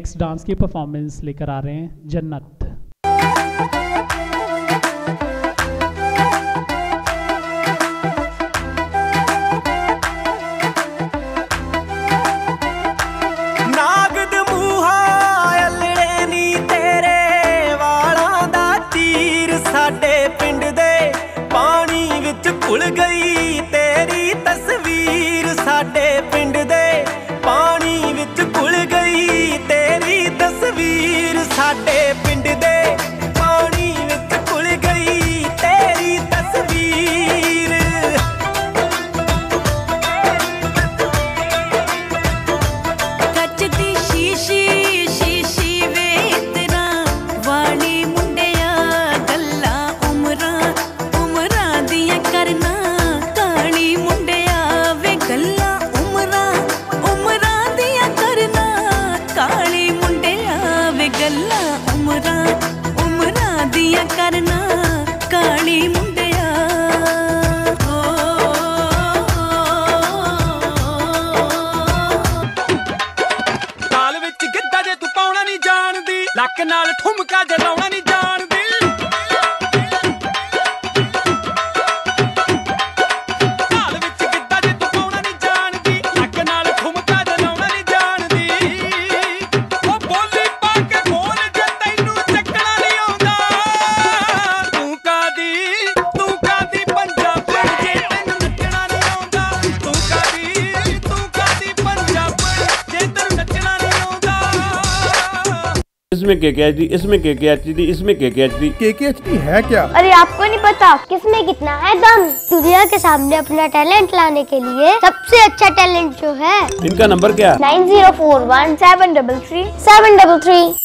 Next dance की performance लेकर आ रहे हैं जन्नत। भुल गई तेरी तस्वीर साडे पिंड दे पानी विच भुल गई तेरी तस्वीर साडे पिंड दे पानी विच भुल गई तेरी तस्वीर। कच दी शीशी शीशी वे तेरा वाली मुंडिया गल्ला उमरा उमरा दिया करना काली मुंडिया वे गल्ला उमरा उमरा दिया करना काली मुंडिया वे गल्ला उमरा उमरा दिया करना काली मुंडिया। ताल विच गिद्धा जे तू पाउणा नहीं जानदी लक नाल ठुमका जे लाउणा नहीं जानदी। इसमें KKHD, इसमें KKHD, इसमें KKHD। KKHD है क्या? अरे आपको नहीं पता किसमें कितना है दम। दुनिया के सामने अपना टैलेंट लाने के लिए सबसे अच्छा टैलेंट जो है। इनका नंबर क्या? 9041 733 733।